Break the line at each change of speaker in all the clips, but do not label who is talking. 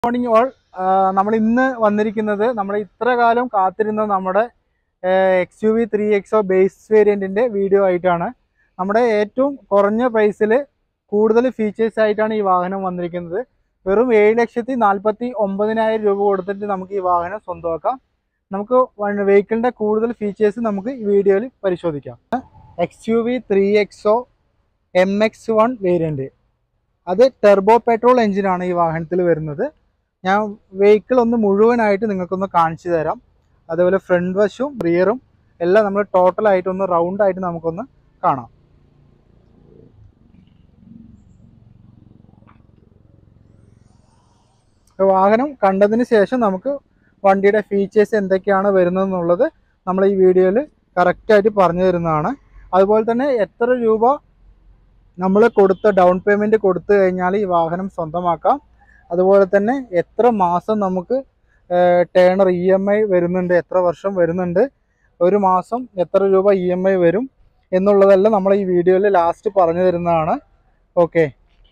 Morning all. നമ്മൾ ഇന്ന് വന്നിരിക്കുന്നത് നമ്മൾ ഇത്ര കാലം കാത്തിരുന്ന നമ്മുടെ XUV 3XO ബേസ് വേരിയൻറ്റിൻ്റെ വീഡിയോ ആയിട്ടാണ്. നമ്മുടെ ഏറ്റവും കുറഞ്ഞ പ്രൈസിൽ കൂടുതൽ ഫീച്ചേഴ്സ് ആയിട്ടാണ് ഈ വാഹനം വന്നിരിക്കുന്നത്. വെറും 7,49,000 രൂപ കൊടുത്തിട്ട് നമുക്ക് ഈ വാഹനം സ്വന്തമാക്കാം. നമുക്ക് വെഹിക്കിളിൻ്റെ കൂടുതൽ ഫീച്ചേഴ്സ് നമുക്ക് ഈ വീഡിയോയിൽ പരിശോധിക്കാം. XUV 3XO MX1 വേരിയൻറ്റ്, അത് ടെർബോ പെട്രോൾ എഞ്ചിനാണ് ഈ വാഹനത്തിൽ വരുന്നത്. ഞാൻ വെഹിക്കിൾ ഒന്ന് മുഴുവനായിട്ട് നിങ്ങൾക്കൊന്ന് കാണിച്ചു തരാം. അതേപോലെ ഫ്രണ്ട് വശവും റിയറും എല്ലാം നമ്മൾ ടോട്ടലായിട്ടൊന്ന് റൗണ്ടായിട്ട് നമുക്കൊന്ന് കാണാം. വാഹനം കണ്ടതിന് ശേഷം നമുക്ക് വണ്ടിയുടെ ഫീച്ചേഴ്സ് എന്തൊക്കെയാണ് വരുന്നതെന്നുള്ളത് നമ്മൾ ഈ വീഡിയോയിൽ കറക്റ്റായിട്ട് പറഞ്ഞു തരുന്നതാണ്. അതുപോലെ തന്നെ എത്ര രൂപ നമ്മൾ കൊടുത്ത ഡൗൺ പേയ്മെൻറ്റ് കൊടുത്തു കഴിഞ്ഞാൽ ഈ വാഹനം സ്വന്തമാക്കാം. അതുപോലെ തന്നെ എത്ര മാസം നമുക്ക് ടേണർ EMI വരുന്നുണ്ട്, എത്ര വർഷം വരുന്നുണ്ട്, ഒരു മാസം എത്ര രൂപ EMI വരും എന്നുള്ളതെല്ലാം നമ്മൾ ഈ വീഡിയോയിൽ ലാസ്റ്റ് പറഞ്ഞു തരുന്നതാണ്. ഓക്കെ,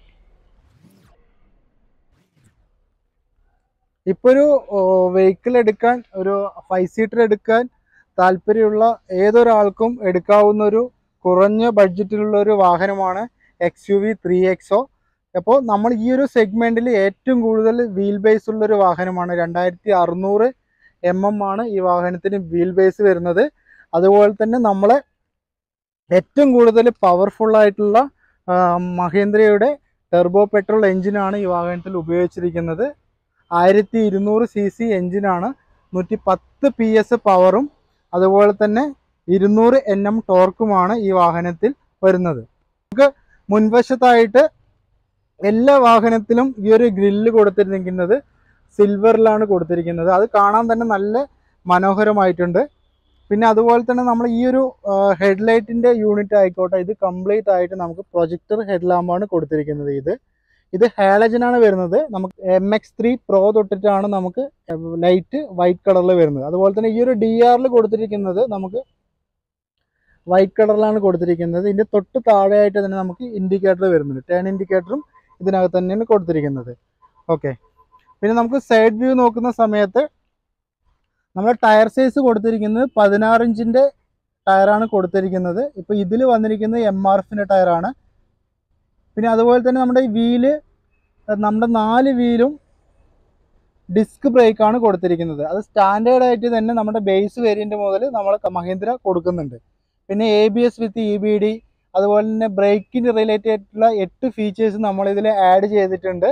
ഇപ്പോൾ ഒരു വെഹിക്കിൾ എടുക്കാൻ, ഒരു 5 സീറ്റർ എടുക്കാൻ താല്പര്യമുള്ള ഏതൊരാൾക്കും എടുക്കാവുന്ന ഒരു കുറഞ്ഞ ബഡ്ജറ്റിലുള്ള ഒരു വാഹനമാണ് XUV 3XO. അപ്പോൾ നമ്മൾ ഈ ഒരു സെഗ്മെൻറ്റിൽ ഏറ്റവും കൂടുതൽ വീൽ ബേസ് ഉള്ളൊരു വാഹനമാണ്. 2600 mm ആണ് ഈ വാഹനത്തിന് വീൽ ബേസ് വരുന്നത്. അതുപോലെ തന്നെ നമ്മളെ ഏറ്റവും കൂടുതൽ പവർഫുള്ളായിട്ടുള്ള മഹീന്ദ്രയുടെ ടെർബോ പെട്രോൾ എഞ്ചിനാണ് ഈ വാഹനത്തിൽ ഉപയോഗിച്ചിരിക്കുന്നത്. 1200 cc എഞ്ചിനാണ്, 110 PS പവറും അതുപോലെ തന്നെ 200 Nm ടോർക്കുമാണ് ഈ വാഹനത്തിൽ വരുന്നത്. നമുക്ക് മുൻവശത്തായിട്ട് എല്ലാ വാഹനത്തിലും ഈ ഒരു ഗ്രില്ല് കൊടുത്തിരിക്കുന്നത് സിൽവറിലാണ് കൊടുത്തിരിക്കുന്നത്. അത് കാണാൻ തന്നെ നല്ല മനോഹരമായിട്ടുണ്ട്. പിന്നെ അതുപോലെ തന്നെ നമ്മൾ ഈ ഒരു ഹെഡ്ലൈറ്റിൻ്റെ യൂണിറ്റ് ആയിക്കോട്ടെ, ഇത് കംപ്ലീറ്റ് ആയിട്ട് നമുക്ക് പ്രൊജക്ടർ ഹെഡ് ലാമ്പാണ് കൊടുത്തിരിക്കുന്നത്. ഇത് ഹാലജനാണ് വരുന്നത്. നമുക്ക് MX3 Pro തൊട്ടിട്ടാണ് നമുക്ക് ലൈറ്റ് വൈറ്റ് കളറിൽ വരുന്നത്. അതുപോലെ തന്നെ ഈ ഒരു DR കൊടുത്തിരിക്കുന്നത് നമുക്ക് വൈറ്റ് കളറിലാണ് കൊടുത്തിരിക്കുന്നത്. ഇതിൻ്റെ തൊട്ട് താഴെയായിട്ട് തന്നെ നമുക്ക് ഇൻഡിക്കേറ്റർ വരുന്നുണ്ട്. ടേൺ ഇൻഡിക്കേറ്ററും ഇതിനകത്ത് തന്നെയാണ് കൊടുത്തിരിക്കുന്നത്. ഓക്കെ, പിന്നെ നമുക്ക് സൈഡ് വ്യൂ നോക്കുന്ന സമയത്ത് നമ്മൾ ടയർ സൈസ് കൊടുത്തിരിക്കുന്നത് 16 ഇഞ്ചിൻ്റെ ടയറാണ് കൊടുത്തിരിക്കുന്നത്. ഇപ്പോൾ ഇതിൽ വന്നിരിക്കുന്നത് MRFിൻ്റെ ടയറാണ്. പിന്നെ അതുപോലെ തന്നെ നമ്മുടെ ഈ വീല്, നമ്മുടെ 4 വീലും ഡിസ്ക് ബ്രേക്കാണ് കൊടുത്തിരിക്കുന്നത്. അത് സ്റ്റാൻഡേർഡായിട്ട് തന്നെ നമ്മുടെ ബേസ് വേരിയൻ്റ് മുതൽ നമ്മൾ മഹീന്ദ്ര കൊടുക്കുന്നുണ്ട്. പിന്നെ ABS വിത്ത് EBD, അതുപോലെ തന്നെ ബ്രേക്കിന് റിലേറ്റഡ് ആയിട്ടുള്ള 8 ഫീച്ചേഴ്സ് നമ്മളിതിൽ ആഡ് ചെയ്തിട്ടുണ്ട്.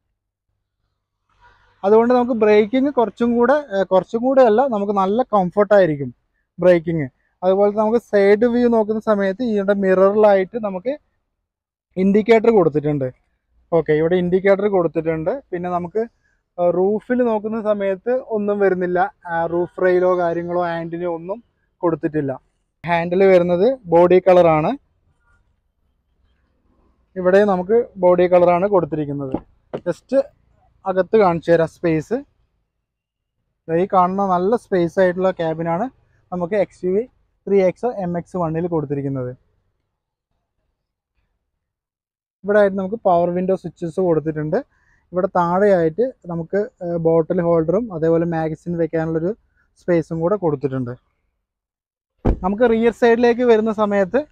അതുകൊണ്ട് നമുക്ക് ബ്രേക്കിംഗ് കുറച്ചും കൂടെ അല്ല, നമുക്ക് നല്ല കംഫർട്ടായിരിക്കും ബ്രേക്കിംഗ്. അതുപോലെ നമുക്ക് സൈഡ് വ്യൂ നോക്കുന്ന സമയത്ത് ഇതിൻ്റെ മിററിലായിട്ട് നമുക്ക് ഇൻഡിക്കേറ്റർ കൊടുത്തിട്ടുണ്ട്. ഓക്കെ, ഇവിടെ ഇൻഡിക്കേറ്റർ കൊടുത്തിട്ടുണ്ട്. പിന്നെ നമുക്ക് റൂഫിൽ നോക്കുന്ന സമയത്ത് ഒന്നും വരുന്നില്ല, റൂഫ് റെയിലോ കാര്യങ്ങളോ ആൻറ്റിനോ ഒന്നും കൊടുത്തിട്ടില്ല. ഹാൻഡിൽ വരുന്നത് ബോഡി കളറാണ്. ഇവിടെ നമുക്ക് ബോഡി കളറാണ് കൊടുത്തിരിക്കുന്നത്. ജസ്റ്റ് അകത്ത് കാണിച്ചു തരാം സ്പേസ്. ഈ കാണുന്ന നല്ല സ്പേസ് ആയിട്ടുള്ള ക്യാബിനാണ് നമുക്ക് XUV 3XO MX1 കൊടുത്തിരിക്കുന്നത്. ഇവിടെ ആയിട്ട് നമുക്ക് പവർ വിൻഡോ സ്വിച്ചസ് കൊടുത്തിട്ടുണ്ട്. ഇവിടെ താഴെയായിട്ട് നമുക്ക് ബോട്ടിൽ ഹോൾഡറും അതേപോലെ മാഗസിൻ വെക്കാനുള്ളൊരു സ്പേസും കൂടെ കൊടുത്തിട്ടുണ്ട്. നമുക്ക് റിയർ സൈഡിലേക്ക് വരുന്ന സമയത്ത്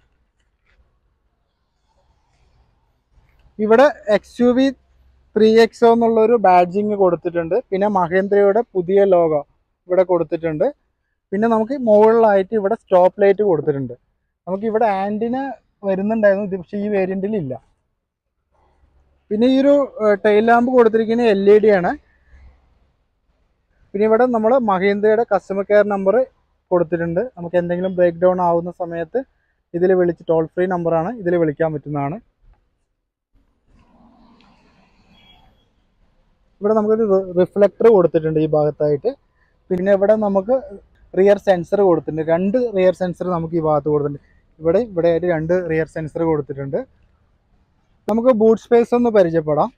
ഇവിടെ XUV 3XO എന്നുള്ളൊരു ബാഡ്ജിങ് കൊടുത്തിട്ടുണ്ട്. പിന്നെ മഹീന്ദ്രയുടെ പുതിയ ലോഗോ ഇവിടെ കൊടുത്തിട്ടുണ്ട്. പിന്നെ നമുക്ക് മുകളിലായിട്ട് ഇവിടെ സ്റ്റോപ്പ് ലൈറ്റ് കൊടുത്തിട്ടുണ്ട്. നമുക്ക് ഇവിടെ ആൻറ്റിന വരുന്നുണ്ടായിരുന്നു, ഇത് പക്ഷേ ഈ വേരിയൻറ്റിൽ ഇല്ല. പിന്നെ ഈ ഒരു ടൈൽ ലാമ്പ് കൊടുത്തിരിക്കുന്നത് LED ആണ്. പിന്നെ ഇവിടെ നമ്മൾ മഹീന്ദ്രയുടെ കസ്റ്റമർ കെയർ നമ്പർ കൊടുത്തിട്ടുണ്ട്. നമുക്ക് എന്തെങ്കിലും ബ്രേക്ക് ഡൗൺ ആവുന്ന സമയത്ത് ഇതിൽ വിളിച്ച്, ടോൾ ഫ്രീ നമ്പറാണ്, ഇതിൽ വിളിക്കാൻ പറ്റുന്നതാണ്. ഇവിടെ നമുക്കൊരു റിഫ്ലക്ടർ കൊടുത്തിട്ടുണ്ട് ഈ ഭാഗത്തായിട്ട്. പിന്നെ ഇവിടെ നമുക്ക് റിയർ സെൻസർ കൊടുത്തിട്ടുണ്ട്. 2 റിയർ സെൻസർ നമുക്ക് ഈ ഭാഗത്ത് കൊടുത്തിട്ടുണ്ട്. ഇവിടെ ആയിട്ട് 2 റിയർ സെൻസർ കൊടുത്തിട്ടുണ്ട്. നമുക്ക് ബൂട്ട് സ്പേസ് ഒന്ന് പരിചയപ്പെടാം.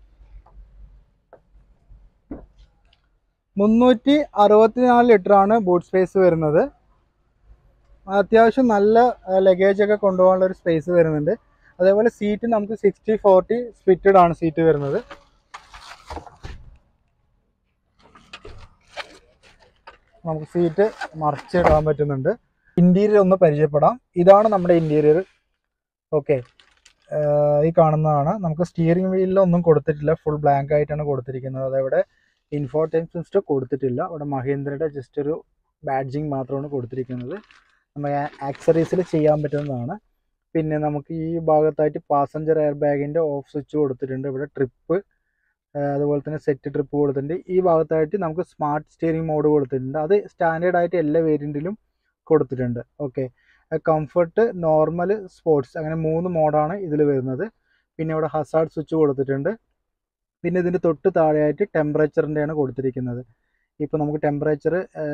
364 ലിറ്ററാണ് ബൂട്ട് സ്പേസ് വരുന്നത്. അത്യാവശ്യം നല്ല ലഗേജൊക്കെ കൊണ്ടുപോകാനുള്ള ഒരു സ്പേസ് വരുന്നുണ്ട്. അതേപോലെ സീറ്റ് നമുക്ക് 60-40 സ്പ്ലിറ്റഡ് ആണ് സീറ്റ് വരുന്നത്. നമുക്ക് സീറ്റ് മറിച്ചിടാൻ പറ്റുന്നുണ്ട്. ഇൻറ്റീരിയർ ഒന്ന് പരിചയപ്പെടാം. ഇതാണ് നമ്മുടെ ഇൻറ്റീരിയർ. ഓക്കെ, ഈ കാണുന്നതാണ്. നമുക്ക് സ്റ്റിയറിംഗ് വീലിലൊന്നും കൊടുത്തിട്ടില്ല, ഫുൾ ബ്ലാങ്ക് ആയിട്ടാണ് കൊടുത്തിരിക്കുന്നത്. അതവിടെ ഇൻഫോടൈൻമെന്റ് സിസ്റ്റം കൊടുത്തിട്ടില്ല. അവിടെ മഹീന്ദ്രയുടെ ജസ്റ്റ് ഒരു ബാഡ്ജിങ് മാത്രമാണ് കൊടുത്തിരിക്കുന്നത്. നമുക്ക് ആക്സറീസിൽ ചെയ്യാൻ പറ്റുന്നതാണ്. പിന്നെ നമുക്ക് ഈ ഭാഗത്തായിട്ട് പാസഞ്ചർ എയർ ബാഗിൻ്റെ ഓഫ് സ്വിച്ച് കൊടുത്തിട്ടുണ്ട്. ഇവിടെ ട്രിപ്പ്, അതുപോലെ തന്നെ സെറ്റ് ട്രിപ്പ് കൊടുത്തിട്ടുണ്ട്. ഈ ഭാഗത്തായിട്ട് നമുക്ക് സ്മാർട്ട് സ്റ്റിയറിംഗ് മോഡ് കൊടുത്തിട്ടുണ്ട്. അത് സ്റ്റാൻഡേർഡ് ആയിട്ട് എല്ലാ വേരിയൻറ്റിലും കൊടുത്തിട്ടുണ്ട്. ഓക്കെ, കംഫർട്ട്, നോർമൽ, സ്പോർട്സ്, അങ്ങനെ 3 മോഡാണ് ഇതിൽ വരുന്നത്. പിന്നെ ഇവിടെ ഹസാർഡ് സ്വിച്ച് കൊടുത്തിട്ടുണ്ട്. പിന്നെ ഇതിൻ്റെ തൊട്ട് താഴെയായിട്ട് ടെമ്പറേച്ചറിൻ്റെയാണ് കൊടുത്തിരിക്കുന്നത്. ഇപ്പോൾ നമുക്ക് ടെമ്പറേച്ചർ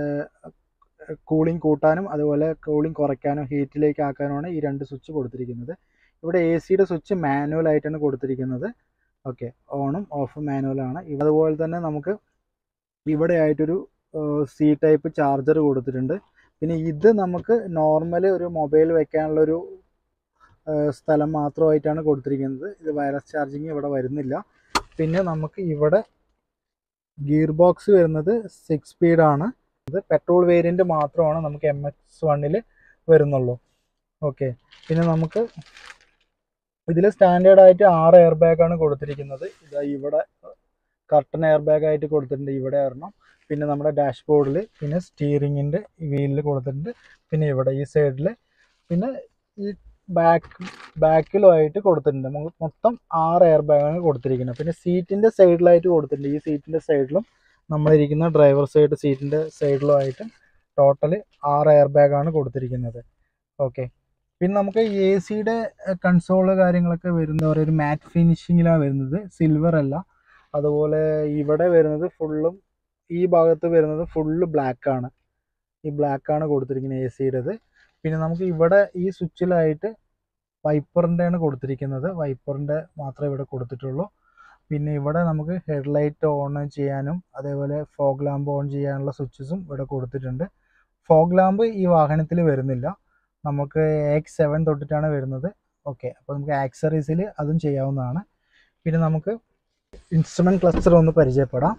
കൂളിംഗ് കൂട്ടാനും അതുപോലെ കൂളിംഗ് കുറയ്ക്കാനും ഹീറ്റിലേക്ക് ആക്കാനുമാണ് ഈ 2 സ്വിച്ച് കൊടുത്തിരിക്കുന്നത്. ഇവിടെ എ സിയുടെ സ്വിച്ച് മാനുവൽ ആയിട്ടാണ് കൊടുത്തിരിക്കുന്നത്. ഓക്കെ, ഓണും ഓഫും മാനുവലാണ്. അതുപോലെ തന്നെ നമുക്ക് ഇവിടെ ആയിട്ടൊരു സി ടൈപ്പ് ചാർജർ കൊടുത്തിട്ടുണ്ട്. പിന്നെ ഇത് നമുക്ക് നോർമൽ ഒരു മൊബൈൽ വെക്കാനുള്ളൊരു സ്ഥലം മാത്രമായിട്ടാണ് കൊടുത്തിരിക്കുന്നത്. ഇത് വയർലെസ് ചാർജിങ് ഇവിടെ വരുന്നില്ല. പിന്നെ നമുക്ക് ഇവിടെ ഗിയർ ബോക്സ് വരുന്നത് 6 സ്പീഡാണ്. ഇത് പെട്രോൾ വേരിയൻറ്റ് മാത്രമാണ് നമുക്ക് MX1 വരുന്നുള്ളൂ. ഓക്കെ, പിന്നെ നമുക്ക് ഇതിൽ സ്റ്റാൻഡേർഡായിട്ട് 6 എയർ ബാഗാണ് കൊടുത്തിരിക്കുന്നത്. ഇതാ ഇവിടെ കർട്ടൺ എയർ ബാഗ് ആയിട്ട് കൊടുത്തിട്ടുണ്ട്, ഇവിടെ ഒരെണ്ണം. പിന്നെ നമ്മുടെ ഡാഷ്ബോർഡിൽ, പിന്നെ സ്റ്റിയറിങ്ങിൻ്റെ വീലിൽ കൊടുത്തിട്ടുണ്ട്. പിന്നെ ഇവിടെ ഈ സൈഡിൽ, പിന്നെ ഈ ബാക്കിലുമായിട്ട് കൊടുത്തിട്ടുണ്ട്. മൊത്തം 6 എയർ ബാഗാണ് കൊടുത്തിരിക്കുന്നത്. പിന്നെ സീറ്റിൻ്റെ സൈഡിലായിട്ട് കൊടുത്തിട്ടുണ്ട്. ഈ സീറ്റിൻ്റെ സൈഡിലും നമ്മളിരിക്കുന്ന ഡ്രൈവർ സൈഡ് സീറ്റിൻ്റെ സൈഡിലുമായിട്ട് ടോട്ടൽ 6 എയർ ബാഗാണ് കൊടുത്തിരിക്കുന്നത്. ഓക്കെ, പിന്നെ നമുക്ക് എ സിയുടെ കൺസോള് കാര്യങ്ങളൊക്കെ വരുന്ന ഒരു മാറ്റ് ഫിനിഷിങ്ങിലാണ് വരുന്നത്, സിൽവർ അല്ല. അതുപോലെ ഇവിടെ വരുന്നത് ഫുള്ളും, ഈ ഭാഗത്ത് വരുന്നത് ഫുള്ള് ബ്ലാക്കാണ്. ഈ ബ്ലാക്കാണ് കൊടുത്തിരിക്കുന്നത് എ സിയുടേത്. പിന്നെ നമുക്ക് ഇവിടെ ഈ സ്വിച്ചിലായിട്ട് വൈപ്പറിൻ്റെയാണ് കൊടുത്തിരിക്കുന്നത്. വൈപ്പറിൻ്റെ മാത്രമേ ഇവിടെ കൊടുത്തിട്ടുള്ളൂ. പിന്നെ ഇവിടെ നമുക്ക് ഹെഡ്ലൈറ്റ് ഓൺ ചെയ്യാനും അതേപോലെ ഫോഗ് ലാമ്പ് ഓൺ ചെയ്യാനുള്ള സ്വിച്ചസും ഇവിടെ കൊടുത്തിട്ടുണ്ട്. ഫോഗ് ലാമ്പ് ഈ വാഹനത്തിൽ വരുന്നില്ല, നമുക്ക് AX7 തൊട്ടിട്ടാണ് വരുന്നത്. ഓക്കെ, അപ്പോൾ നമുക്ക് ആക്സറീസിൽ അതും ചെയ്യാവുന്നതാണ്. പിന്നെ നമുക്ക് ഇൻസ്ട്രുമെൻറ്റ് ക്ലസ്റ്റർ ഒന്ന് പരിചയപ്പെടാം.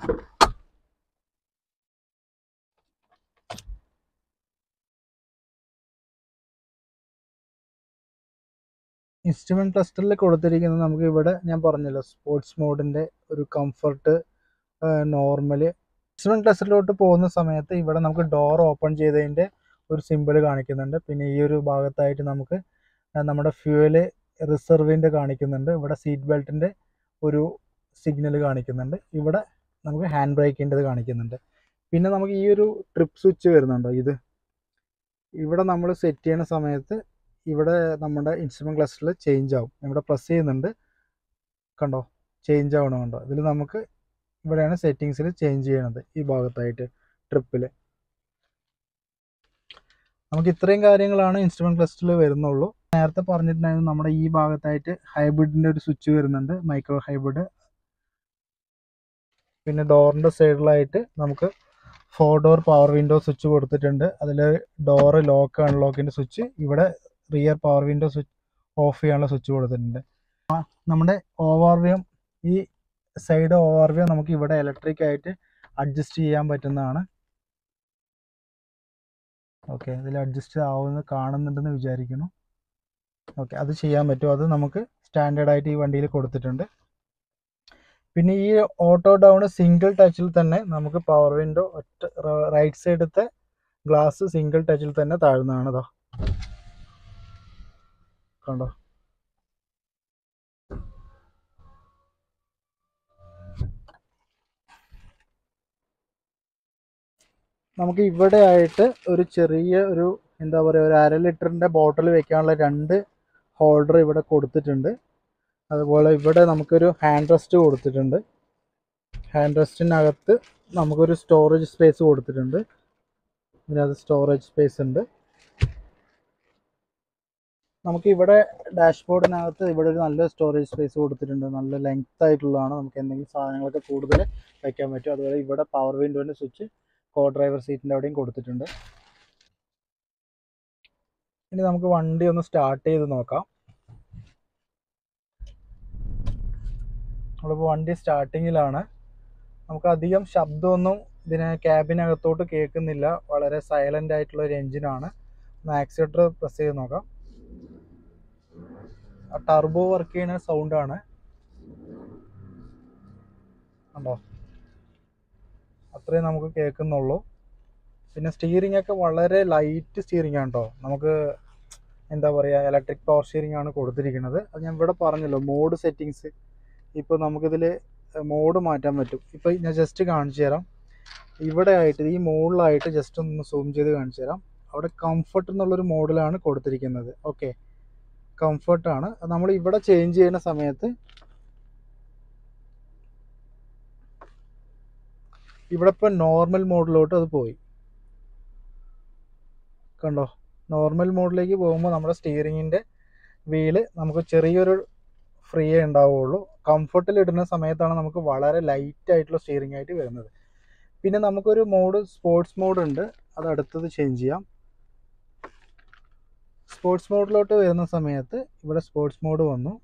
ഇൻസ്ട്രുമെൻറ്റ് ക്ലസ്റ്ററിൽ കൊടുത്തിരിക്കുന്നത് നമുക്ക് ഇവിടെ ഞാൻ പറഞ്ഞല്ലോ, സ്പോർട്സ് മോഡിൻ്റെ ഒരു കംഫർട്ട്, നോർമൽ. ഇൻസ്ട്രുമെൻറ്റ് ക്ലസ്റ്ററിലോട്ട് പോകുന്ന സമയത്ത് ഇവിടെ നമുക്ക് ഡോർ ഓപ്പൺ ചെയ്തതിൻ്റെ ഒരു സിമ്പിൾ കാണിക്കുന്നുണ്ട്. പിന്നെ ഈ ഒരു ഭാഗത്തായിട്ട് നമുക്ക് നമ്മുടെ ഫ്യൂവല് റിസർവിൻ്റെ കാണിക്കുന്നുണ്ട്. ഇവിടെ സീറ്റ് ബെൽറ്റിൻ്റെ ഒരു സിഗ്നൽ കാണിക്കുന്നുണ്ട്. ഇവിടെ നമുക്ക് ഹാൻഡ് ബ്രേക്കിൻ്റെത് കാണിക്കുന്നുണ്ട്. പിന്നെ നമുക്ക് ഈ ഒരു ട്രിപ്പ് സ്വിച്ച് വരുന്നുണ്ടോ, ഇത് ഇവിടെ നമ്മൾ സെറ്റ് ചെയ്യുന്ന സമയത്ത് ഇവിടെ നമ്മുടെ ഇൻസ്ട്രുമെൻറ്റ് ക്ലസ്റ്ററിൽ ചേഞ്ച് ആവും. ഇവിടെ പ്രസ് ചെയ്യുന്നുണ്ട്, കണ്ടോ ചേഞ്ച് ആവണമുണ്ടോ. ഇതിൽ നമുക്ക് ഇവിടെയാണ് സെറ്റിങ്സിൽ ചേഞ്ച് ചെയ്യണത്, ഈ ഭാഗത്തായിട്ട് ട്രിപ്പിൽ. നമുക്ക് ഇത്രയും കാര്യങ്ങളാണ് ഇൻസ്ട്രുമെൻറ്റ് ക്ലസ്റ്ററിൽ വരുന്നുള്ളൂ. നേരത്തെ പറഞ്ഞിട്ടുണ്ടായിരുന്നു നമ്മുടെ ഈ ഭാഗത്തായിട്ട് ഹൈബ്രിഡിൻ്റെ ഒരു സ്വിച്ച് വരുന്നുണ്ട്, മൈക്രോ ഹൈബ്രിഡ്. പിന്നെ ഡോറിൻ്റെ സൈഡിലായിട്ട് നമുക്ക് 4 ഡോർ പവർ വിൻഡോ സ്വിച്ച് കൊടുത്തിട്ടുണ്ട്. അതിൽ ഡോറ് ലോക്ക് അൺലോക്കിൻ്റെ സ്വിച്ച്, ഇവിടെ rear power window switch off ചെയ്യാനുള്ള സ്വിച്ച് കൊടുത്തിട്ടുണ്ട്. നമ്മുടെ ഓവർവ്യം, ഈ സൈഡ് ഓവർവ്യം നമുക്ക് ഇവിടെ ഇലക്ട്രിക് ആയിട്ട് അഡ്ജസ്റ്റ് ചെയ്യാൻ പറ്റുന്നതാണ്. ഓക്കെ, ഇതിൽ അഡ്ജസ്റ്റ് ആവുന്നത് കാണുന്നുണ്ടെന്ന് വിചാരിക്കുന്നു. ഓക്കെ, അത് ചെയ്യാൻ പറ്റും. അത് നമുക്ക് സ്റ്റാൻഡേർഡായിട്ട് ഈ വണ്ടിയിൽ കൊടുത്തിട്ടുണ്ട്. പിന്നെ ഈ ഓട്ടോ ഡൗൺ സിംഗിൾ ടച്ചിൽ തന്നെ നമുക്ക് പവർ വിൻഡോ ഒറ്റ റൈറ്റ് സൈഡത്തെ ഗ്ലാസ് സിംഗിൾ ടച്ചിൽ തന്നെ താഴ്ന്നതാണ്. ഇതാ കണ്ടോ, നമുക്ക് ഇവിടെ ആയിട്ട് ഒരു ചെറിയ ഒരു എന്താ പറയുക, ഒരു 1/2 ലിറ്ററിൻ്റെ ബോട്ടിൽ വെക്കാനുള്ള 2 ഹോൾഡർ ഇവിടെ കൊടുത്തിട്ടുണ്ട്. അതുപോലെ ഇവിടെ നമുക്കൊരു ഹാൻഡ് റെസ്റ്റ് കൊടുത്തിട്ടുണ്ട്. ഹാൻഡ് റെസ്റ്റിനകത്ത് നമുക്കൊരു സ്റ്റോറേജ് സ്പേസ് കൊടുത്തിട്ടുണ്ട്. ഇതിനകത്ത് സ്റ്റോറേജ് സ്പേസ് ഉണ്ട്. നമുക്ക് ഇവിടെ ഡാഷ്ബോർഡിനകത്ത് ഇവിടെ ഒരു നല്ല സ്റ്റോറേജ് സ്പേസ് കൊടുത്തിട്ടുണ്ട്. നല്ല ലെങ്ത് ആയിട്ടുള്ളതാണ്, നമുക്ക് എന്തെങ്കിലും സാധനങ്ങളൊക്കെ കൂടുതൽ വയ്ക്കാൻ പറ്റും. അതുപോലെ ഇവിടെ പവർ വിൻഡോൻ്റെ സ്വിച്ച് കോ ഡ്രൈവർ സീറ്റിൻ്റെ അവിടെയും കൊടുത്തിട്ടുണ്ട്. ഇനി നമുക്ക് വണ്ടി ഒന്ന് സ്റ്റാർട്ട് ചെയ്ത് നോക്കാം. നമ്മളിപ്പോൾ വണ്ടി സ്റ്റാർട്ടിങ്ങിലാണ്. നമുക്ക് അധികം ശബ്ദമൊന്നും ഇതിന് ക്യാബിനകത്തോട്ട് കേൾക്കുന്നില്ല. വളരെ സൈലൻ്റ് ആയിട്ടുള്ള ഒരു എൻജിനാണ്. ഒന്ന് ആക്സിലേറ്റർ പ്രസ് ചെയ്ത് നോക്കാം. ടർബോ വർക്ക് ചെയ്യുന്ന സൗണ്ടാണ് കണ്ടോ, അത്രയും നമുക്ക് കേൾക്കുന്നുള്ളൂ. പിന്നെ സ്റ്റിയറിംഗ് ഒക്കെ വളരെ ലൈറ്റ് സ്റ്റിയറിംഗ് ആണ് കേട്ടോ. നമുക്ക് എന്താ പറയുക, ഇലക്ട്രിക് പവർ സ്റ്റിയറിംഗ് ആണ് കൊടുത്തിരിക്കുന്നത്. അത് ഞാൻ ഇവിടെ പറഞ്ഞല്ലോ, മോഡ് സെറ്റിങ്സ്. ഇപ്പോൾ നമുക്കിതിൽ മോഡ് മാറ്റാൻ പറ്റും. ഇപ്പോൾ ഞാൻ ജസ്റ്റ് കാണിച്ചു തരാം. ഇവിടെ ആയിട്ട് ഈ മോഡിലായിട്ട് ജസ്റ്റ് ഒന്ന് സൂം ചെയ്ത് കാണിച്ചു തരാം. അവിടെ കംഫർട്ട് എന്നുള്ളൊരു മോഡിലാണ് കൊടുത്തിരിക്കുന്നത്. ഓക്കെ, കംഫർട്ടാണ്. നമ്മൾ ഇവിടെ ചേഞ്ച് ചെയ്യുന്ന സമയത്ത് ഇവിടെ ഇപ്പോൾ നോർമൽ മോഡിലോട്ട് അത് പോയി കണ്ടോ. നോർമൽ മോഡിലേക്ക് പോകുമ്പോൾ നമ്മുടെ സ്റ്റിയറിങ്ങിൻ്റെ വീല് നമുക്ക് ചെറിയൊരു ഫ്രീ ഉണ്ടാവുകയുള്ളൂ. കംഫർട്ടിൽ ഇടുന്ന സമയത്താണ് നമുക്ക് വളരെ ലൈറ്റ് ആയിട്ടുള്ള സ്റ്റിയറിംഗ് ആയിട്ട് വരുന്നത്. പിന്നെ നമുക്കൊരു മോഡ് സ്പോർട്സ് മോഡ് ഉണ്ട്, അത് അടുത്തത് ചേഞ്ച് ചെയ്യാം. സ്പോർട്സ് മോഡിലോട്ട് വരുന്ന സമയത്ത് ഇവിടെ സ്പോർട്സ് മോഡ് വന്നു.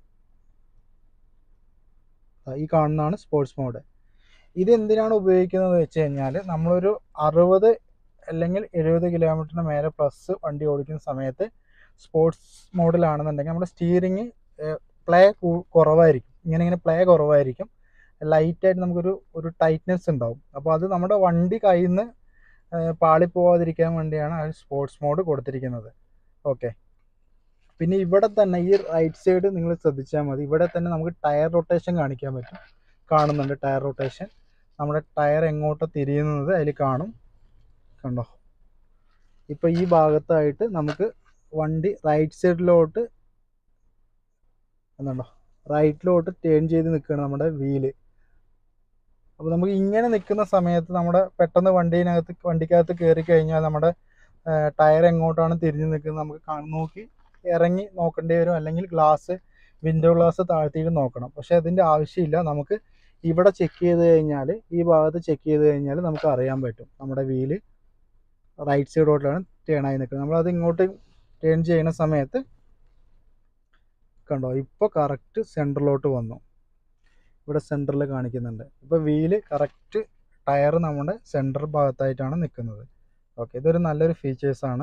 ഈ കാണുന്നതാണ് സ്പോർട്സ് മോഡ്. ഇത് എന്തിനാണ് ഉപയോഗിക്കുന്നത് വെച്ച് കഴിഞ്ഞാൽ, നമ്മളൊരു 60 അല്ലെങ്കിൽ 70 കിലോമീറ്ററിന് മേലെ പ്ലസ് വണ്ടി ഓടിക്കുന്ന സമയത്ത് സ്പോർട്സ് മോഡിലാണെന്നുണ്ടെങ്കിൽ നമ്മുടെ സ്റ്റിയറിങ് പ്ലേ കുറവായിരിക്കും. ഇങ്ങനെ പ്ലേ കുറവായിരിക്കും. ലൈറ്റായിട്ട് നമുക്കൊരു ടൈറ്റ്നെസ് ഉണ്ടാവും. അപ്പോൾ അത് നമ്മുടെ വണ്ടി കയ്യിൽ നിന്ന് പാളിപ്പോവാതിരിക്കാൻ വേണ്ടിയാണ് ആ സ്പോർട്സ് മോഡ് കൊടുത്തിരിക്കുന്നത്. ഓക്കെ, പിന്നെ ഇവിടെ തന്നെ ഈ റൈറ്റ് സൈഡ് നിങ്ങൾ ശ്രദ്ധിച്ചാൽ മതി. ഇവിടെ തന്നെ നമുക്ക് ടയർ റൊട്ടേഷൻ കാണിക്കാൻ പറ്റും. കാണുന്നുണ്ട് ടയർ റൊട്ടേഷൻ. നമ്മുടെ ടയർ എങ്ങോട്ട് തിരിയുന്നത് അതിൽ കാണും കണ്ടോ. ഇപ്പോൾ ഈ ഭാഗത്തായിട്ട് നമുക്ക് വണ്ടി റൈറ്റ് സൈഡിലോട്ട് എന്നുണ്ടോ, റൈറ്റിലോട്ട് ടേൺ ചെയ്ത് നിൽക്കുകയാണ് നമ്മുടെ വീല്. അപ്പോൾ നമുക്ക് ഇങ്ങനെ നിൽക്കുന്ന സമയത്ത് നമ്മുടെ പെട്ടെന്ന് വണ്ടിക്കകത്ത് കയറി കഴിഞ്ഞാൽ നമ്മുടെ ടയർ എങ്ങോട്ടാണ് തിരിഞ്ഞ് നിൽക്കുന്നത് നമുക്ക് നോക്കി ഇറങ്ങി നോക്കേണ്ടി വരും. അല്ലെങ്കിൽ വിൻഡോ ഗ്ലാസ് താഴ്ത്തിയിട്ട് നോക്കണം. പക്ഷേ അതിൻ്റെ ആവശ്യമില്ല. നമുക്ക് ഇവിടെ ചെക്ക് ചെയ്ത് കഴിഞ്ഞാൽ, ഈ ഭാഗത്ത് ചെക്ക് ചെയ്ത് കഴിഞ്ഞാൽ നമുക്ക് അറിയാൻ പറ്റും നമ്മുടെ വീല് റൈറ്റ് സൈഡോട്ടാണ് ടേൺ ആയി നിൽക്കുന്നത്. നമ്മളത് ഇങ്ങോട്ട് ടേൺ ചെയ്യുന്ന സമയത്ത് കണ്ടോ, ഇപ്പോൾ കറക്റ്റ് സെൻറ്ററിലോട്ട് വന്നു. ഇവിടെ സെൻറ്ററിൽ കാണിക്കുന്നുണ്ട്. ഇപ്പോൾ വീല് കറക്റ്റ് ടയർ നമ്മുടെ സെൻറ്റർ ഭാഗത്തായിട്ടാണ് നിൽക്കുന്നത്. ഓക്കെ, ഇതൊരു നല്ലൊരു ഫീച്ചേഴ്സാണ്.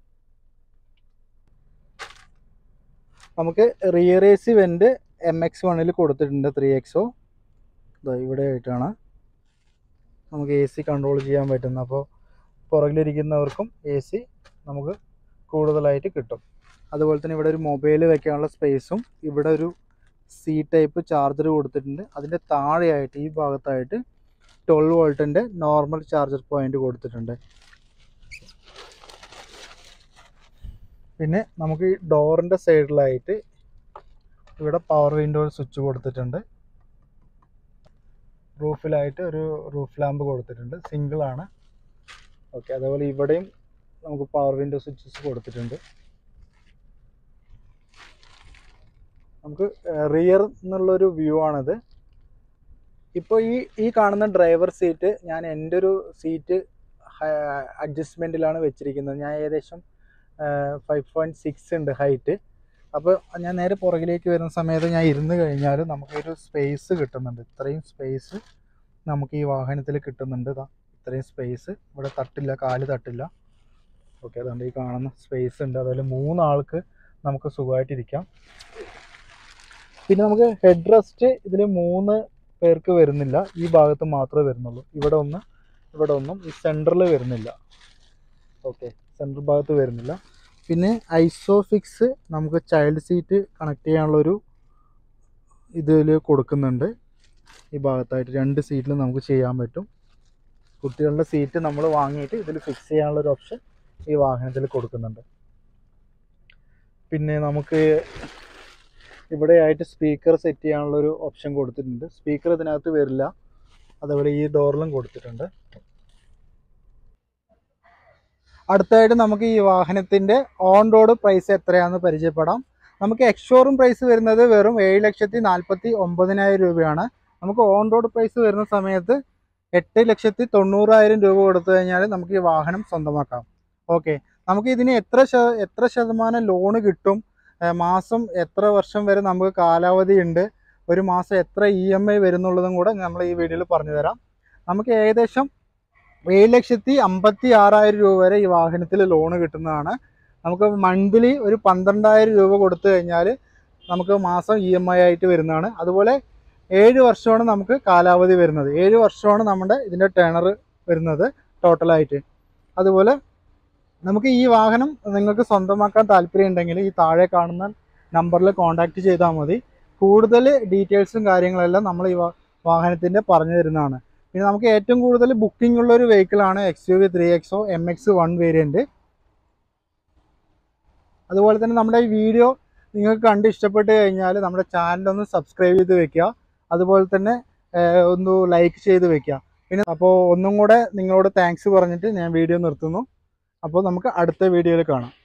നമുക്ക് റിയർ AC വെൻ്റ് MX1 കൊടുത്തിട്ടുണ്ട് 3XO. ഇവിടെ ആയിട്ടാണ് നമുക്ക് AC കൺട്രോൾ ചെയ്യാൻ പറ്റുന്നത്. അപ്പോൾ പുറകിലിരിക്കുന്നവർക്കും AC നമുക്ക് കൂടുതലായിട്ട് കിട്ടും. അതുപോലെ തന്നെ ഇവിടെ ഒരു മൊബൈൽ വെക്കാനുള്ള സ്പേസും, ഇവിടെ ഒരു C ടൈപ്പ് ചാർജർ കൊടുത്തിട്ടുണ്ട്. അതിൻ്റെ താഴെയായിട്ട് ഈ ഭാഗത്തായിട്ട് 12 വോൾട്ടിൻ്റെ നോർമൽ ചാർജർ പോയിന്റ് കൊടുത്തിട്ടുണ്ട്. പിന്നെ നമുക്ക് ഈ ഡോറിൻ്റെ സൈഡിലായിട്ട് ഇവിടെ പവർ വിൻഡോ സ്വിച്ച് കൊടുത്തിട്ടുണ്ട്. റൂഫിലായിട്ട് ഒരു റൂഫ് ലാമ്പ് കൊടുത്തിട്ടുണ്ട്, സിംഗിൾ ആണ്. ഓക്കെ, അതേപോലെ ഇവിടെയും നമുക്ക് പവർ വിൻഡോ സ്വിച്ചസ് കൊടുത്തിട്ടുണ്ട്. നമുക്ക് റിയർ എന്നുള്ളൊരു വ്യൂ ആണിത്. ഇപ്പോൾ ഈ കാണുന്ന ഡ്രൈവർ സീറ്റ് ഞാൻ എൻ്റെ ഒരു സീറ്റ് അഡ്ജസ്റ്റ്മെൻറ്റിലാണ് വെച്ചിരിക്കുന്നത്. ഞാൻ ഏകദേശം 5.6 ഉണ്ട് ഹൈറ്റ്. അപ്പോൾ ഞാൻ നേരെ പുറകിലേക്ക് വരുന്ന സമയത്ത് ഞാൻ ഇരുന്ന് കഴിഞ്ഞാൽ നമുക്കൊരു സ്പേസ് കിട്ടുന്നുണ്ട്. ഇത്രയും സ്പേസ് നമുക്ക് ഈ വാഹനത്തിൽ കിട്ടുന്നുണ്ട്. ഇത്രയും സ്പേസ്, ഇവിടെ തട്ടില്ല, കാല് തട്ടില്ല. ഓക്കെ, അതുകൊണ്ട് ഈ കാണുന്ന സ്പേസ് ഉണ്ട്. അതുപോലെ 3 ആൾക്ക് നമുക്ക് സുഖമായിട്ടിരിക്കാം. പിന്നെ നമുക്ക് ഹെഡ് റെസ്റ്റ് ഇതിൽ 3 പേർക്ക് വരുന്നില്ല. ഈ ഭാഗത്ത് മാത്രമേ വരുന്നുള്ളൂ. ഇവിടെ ഒന്നും ഈ സെൻറ്ററിൽ വരുന്നില്ല. ഓക്കെ, സെൻട്രൽ ഭാഗത്ത് വരുന്നില്ല. പിന്നെ ഐസോഫിക്സ് നമുക്ക് ചൈൽഡ് സീറ്റ് കണക്ട് ചെയ്യാനുള്ളൊരു ഇതിൽ കൊടുക്കുന്നുണ്ട്. ഈ ഭാഗത്തായിട്ട് 2 സീറ്റിൽ നമുക്ക് ചെയ്യാൻ പറ്റും. കുട്ടികളുടെ സീറ്റ് നമ്മൾ വാങ്ങിയിട്ട് ഇതിൽ ഫിക്സ് ചെയ്യാനുള്ളൊരു ഓപ്ഷൻ ഈ വാഹനത്തിൽ കൊടുക്കുന്നുണ്ട്. പിന്നെ നമുക്ക് ഇവിടെയായിട്ട് സ്പീക്കർ സെറ്റ് ചെയ്യാനുള്ളൊരു ഓപ്ഷൻ കൊടുത്തിട്ടുണ്ട്. സ്പീക്കർ ഇതിനകത്ത് വരില്ല. അതേപോലെ ഈ ഡോറിലും കൊടുത്തിട്ടുണ്ട്. അടുത്തായിട്ട് നമുക്ക് ഈ വാഹനത്തിൻ്റെ ഓൺ റോഡ് പ്രൈസ് എത്രയാണെന്ന് പരിചയപ്പെടാം. നമുക്ക് എക്സ്ഷോറൂം പ്രൈസ് വരുന്നത് വെറും 7,49,000 രൂപയാണ്. നമുക്ക് ഓൺ റോഡ് പ്രൈസ് വരുന്ന സമയത്ത് 8,90,000 രൂപ കൊടുത്തു കഴിഞ്ഞാൽ നമുക്ക് ഈ വാഹനം സ്വന്തമാക്കാം. ഓക്കെ, നമുക്ക് ഇതിന് എത്ര ശതമാനം ലോണ് കിട്ടും, മാസം എത്ര വർഷം വരെ നമുക്ക് കാലാവധി ഉണ്ട്, ഒരു മാസം എത്ര EMI വരുന്നുള്ളതും കൂടെ നമ്മൾ ഈ വീഡിയോയിൽ പറഞ്ഞു തരാം. നമുക്ക് ഏകദേശം 7,56,000 രൂപ വരെ ഈ വാഹനത്തിൽ ലോണ് കിട്ടുന്നതാണ്. നമുക്ക് മന്ത്ലി ഒരു 12,000 രൂപ കൊടുത്തു കഴിഞ്ഞാൽ നമുക്ക് മാസം EMI ആയിട്ട് വരുന്നതാണ്. അതുപോലെ 7 വർഷമാണ് നമുക്ക് കാലാവധി വരുന്നത്. 7 വർഷമാണ് നമ്മുടെ ഇതിൻ്റെ ടേണർ വരുന്നത് ടോട്ടലായിട്ട്. അതുപോലെ നമുക്ക് ഈ വാഹനം നിങ്ങൾക്ക് സ്വന്തമാക്കാൻ താല്പര്യം ഉണ്ടെങ്കിൽ ഈ താഴെ കാണുന്ന നമ്പറിൽ കോൺടാക്റ്റ് ചെയ്താൽ മതി. കൂടുതൽ ഡീറ്റെയിൽസും കാര്യങ്ങളെല്ലാം നമ്മൾ ഈ വാഹനത്തിൻ്റെ പറഞ്ഞു തരുന്നതാണ്. പിന്നെ നമുക്ക് ഏറ്റവും കൂടുതൽ ബുക്കിംഗ് ഉള്ളൊരു വെഹിക്കിളാണ് XUV 3XO MX1 വേരിയൻറ്റ്. അതുപോലെ തന്നെ നമ്മുടെ ഈ വീഡിയോ നിങ്ങൾക്ക് കണ്ട് ഇഷ്ടപ്പെട്ട് കഴിഞ്ഞാൽ നമ്മുടെ ചാനലൊന്ന് സബ്സ്ക്രൈബ് ചെയ്ത് വെക്കുക. അതുപോലെ തന്നെ ഒന്ന് ലൈക്ക് ചെയ്ത് വെക്കുക. പിന്നെ അപ്പോൾ ഒന്നും കൂടെ നിങ്ങളോട് താങ്ക്സ് പറഞ്ഞിട്ട് ഞാൻ വീഡിയോ നിർത്തുന്നു. അപ്പോൾ നമുക്ക് അടുത്ത വീഡിയോയിൽ കാണാം.